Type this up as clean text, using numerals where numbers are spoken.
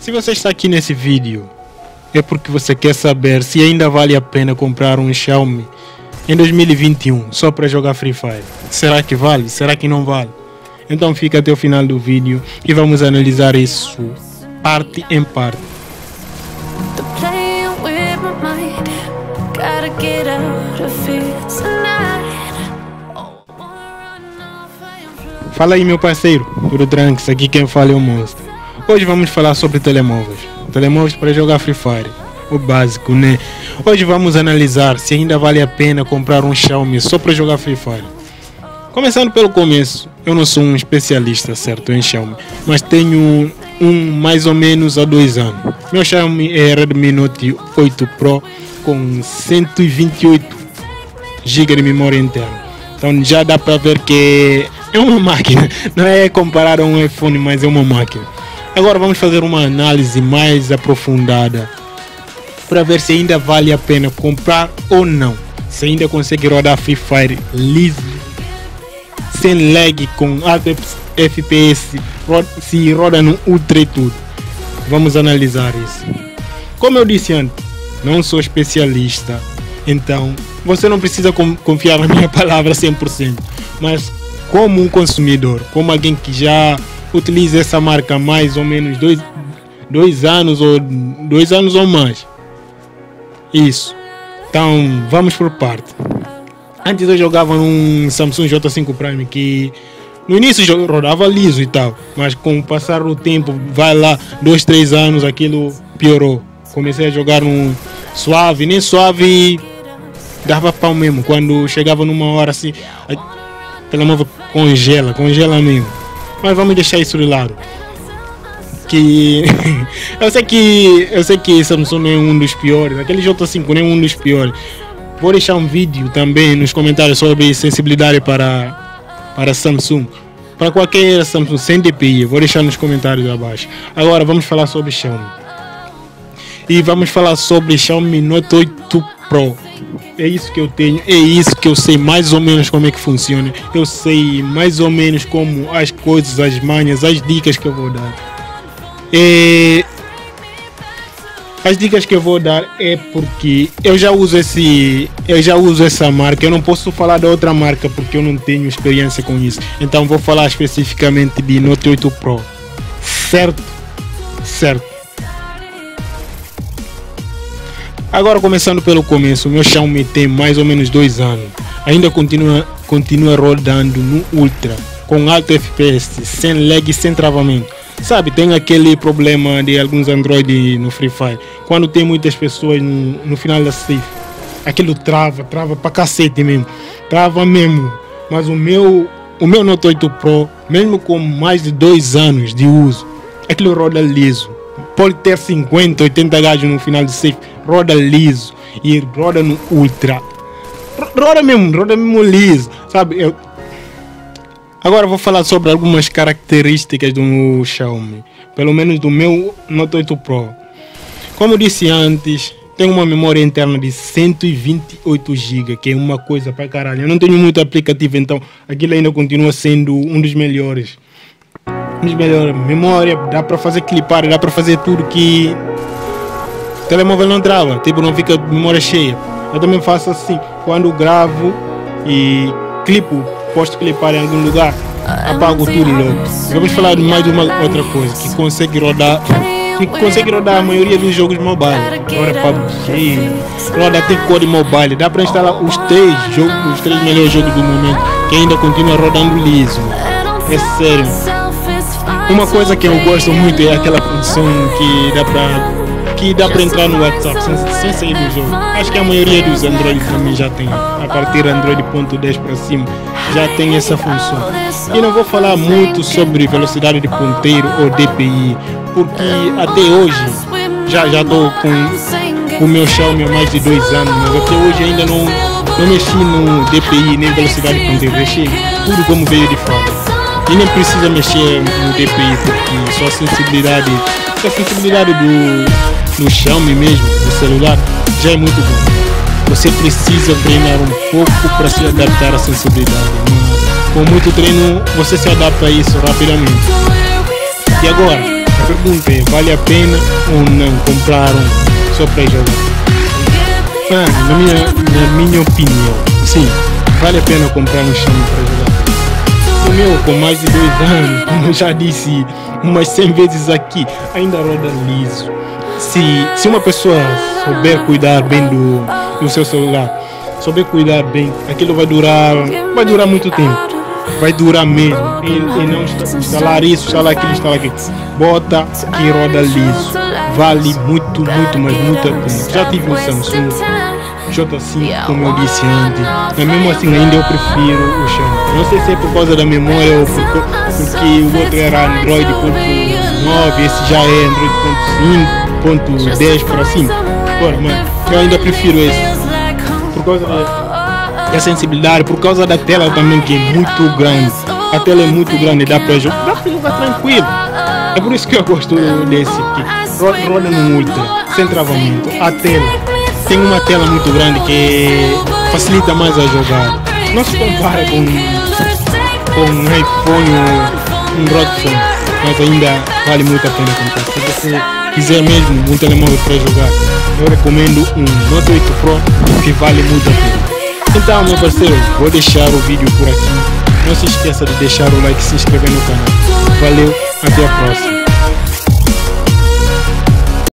Se você está aqui nesse vídeo, é porque você quer saber se ainda vale a pena comprar um Xiaomi em 2021 só para jogar Free Fire. Será que vale? Será que não vale? Então fica até o final do vídeo e vamos analisar isso parte em parte. Fala aí, meu parceiro, tudo tranquilo? Aqui quem fala é o Monstro. Hoje vamos falar sobre telemóveis. Telemóveis para jogar Free Fire, o básico, né? Hoje vamos analisar se ainda vale a pena comprar um Xiaomi só para jogar Free Fire. Começando pelo começo, eu não sou um especialista, certo, em Xiaomi, mas tenho um mais ou menos há 2 anos. Meu Xiaomi é Redmi Note 8 Pro com 128 GB de memória interna. Então já dá para ver que é uma máquina, não é comparar a um iPhone, mas é uma máquina. Agora vamos fazer uma análise mais aprofundada para ver se ainda vale a pena comprar ou não. Se ainda consegue rodar Free Fire liso, sem lag, com alto FPS, se roda no Ultra e tudo. Vamos analisar isso. Como eu disse antes, não sou especialista, então você não precisa confiar na minha palavra 100%, mas como um consumidor, como alguém que já utiliza essa marca há mais ou menos 2 anos ou 2 anos ou mais. Isso. Então vamos por parte. Antes eu jogava num Samsung J5 Prime que no início rodava liso e tal, mas com o passar do tempo, vai lá 2, 3 anos, aquilo piorou. Comecei a jogar num suave, nem suave, dava pau mesmo. Quando chegava numa hora assim, o telemóvel congela mesmo. Mas vamos deixar isso de lado. Que eu sei que Samsung não é um dos piores, aquele J5 não é um dos piores. Vou deixar um vídeo também nos comentários sobre sensibilidade para Samsung. Para qualquer Samsung sem DPI, vou deixar nos comentários abaixo. Agora vamos falar sobre Xiaomi. E vamos falar sobre Xiaomi Note 8 Pro. É isso que eu tenho, é isso que eu sei mais ou menos como é que funciona. Eu sei mais ou menos como as coisas, as manhas, as dicas que eu vou dar. As dicas que eu vou dar é porque eu já uso essa marca. Eu não posso falar da outra marca porque eu não tenho experiência com isso. Então vou falar especificamente de Note 8 Pro. Certo? Agora começando pelo começo, o meu Xiaomi tem mais ou menos 2 anos. Ainda continua rodando no Ultra, com alto FPS, sem lag, sem travamento. Sabe, tem aquele problema de alguns Android no Free Fire. Quando tem muitas pessoas no final da safe, aquilo trava pra cacete mesmo. Trava mesmo. Mas o meu Note 8 Pro, mesmo com mais de 2 anos de uso, aquilo roda liso. Pode ter 50, 80 gajos no final de safe, roda liso e roda no Ultra. Roda mesmo liso, sabe? Agora vou falar sobre algumas características do Xiaomi, pelo menos do meu Note 8 Pro. Como eu disse antes, tem uma memória interna de 128 GB, que é uma coisa pra caralho. Eu não tenho muito aplicativo, então aquilo ainda continua sendo um dos melhores. Memória, dá pra fazer clipar, dá pra fazer tudo que o telemóvel não trava, tipo, não fica memória cheia. Eu também faço assim, quando gravo e clipo, posso clipar em algum lugar, apago tudo logo. Vamos falar de mais uma outra coisa, que consegue rodar a maioria dos jogos mobile. Roda PUBG, roda até Code Mobile, dá pra instalar os 3 melhores jogos do momento, que ainda continua rodando liso. É sério. Uma coisa que eu gosto muito é aquela função que dá pra entrar no WhatsApp sem sair do jogo. Acho que a maioria dos Android também já tem. A partir do Android.10 para cima já tem essa função. E não vou falar muito sobre velocidade de ponteiro ou DPI, porque até hoje já estou com o meu Xiaomi há mais de 2 anos, mas até hoje ainda não mexi no DPI nem velocidade de ponteiro. Deixei tudo como veio de fábrica. E nem precisa mexer no DPI, porque só a sensibilidade do Xiaomi mesmo, do celular, já é muito bom. Você precisa treinar um pouco para se adaptar à sensibilidade, mas com muito treino você se adapta a isso rapidamente. E agora, pergunta é, vale a pena ou não comprar um só para jogar? Na minha opinião, sim, vale a pena comprar um chão para jogar. O meu, com mais de 2 anos, como eu já disse umas 100 vezes aqui, ainda roda liso. Se uma pessoa souber cuidar bem do seu celular, souber cuidar bem, aquilo vai durar muito tempo. Vai durar mesmo. E não instalar isso, instalar aquilo, instalar aquilo. Bota que roda liso. Vale muito, mas muito a pena. Já tive um Samsung J5, como eu disse antes. Mas mesmo assim ainda eu prefiro o Xiaomi. Não sei se é por causa da memória ou porque o outro era Android 9, esse já é Android 5.10 para cima. Mas eu ainda prefiro esse. Por causa da sensibilidade, por causa da tela também, que é muito grande. A tela é muito grande, dá para jogar tranquilo. É por isso que eu gosto desse aqui. Roda no Ultra, sem travamento. A tela tem uma tela muito grande que facilita mais a jogar. Não se compara com um iPhone ou um Rodphone, mas ainda vale muito a pena comprar. Se você quiser mesmo um telemóvel para jogar, eu recomendo um Note 8 Pro, que vale muito a pena. Então, meu parceiro, vou deixar o vídeo por aqui. Não se esqueça de deixar o like e se inscrever no canal. Valeu, até a próxima.